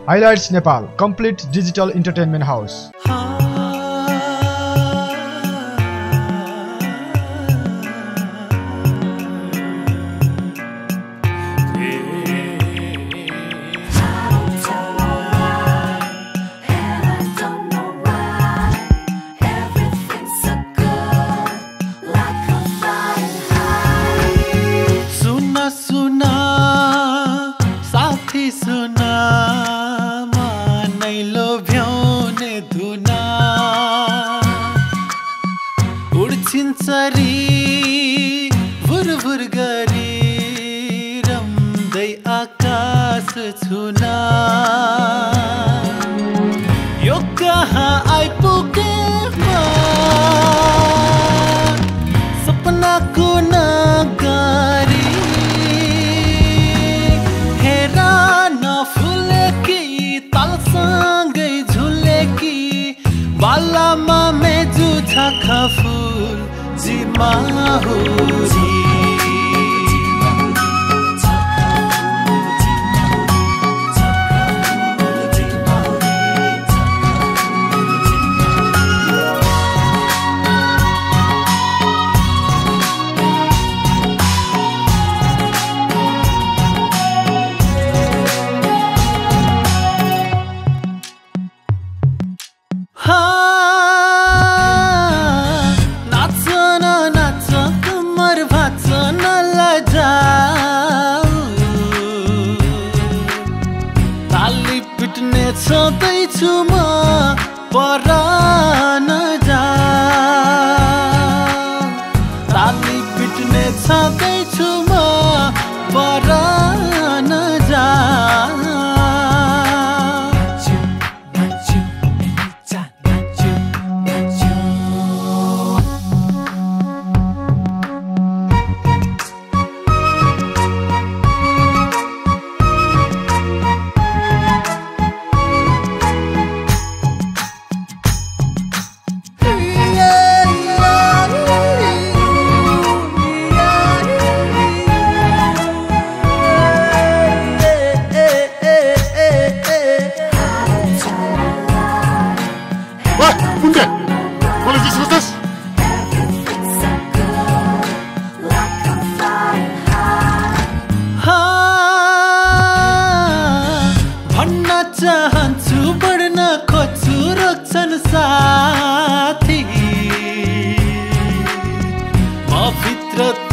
Highlights Nepal complete digital entertainment house. भुरभुर गरी रम्दै आकाश छुना यो कहाँ आइपुगे सपनाको नगरी हेर नफुलेकी तालसँगै झुलेकी बालामा मेजु झाखा फुल जिमाहुरी छँदैछु म पर नजा ताली पिट्ने छँदैछु म पर नजा चाहन्छु बढ्न खोज्छु रोक्छन् साथी म भित्र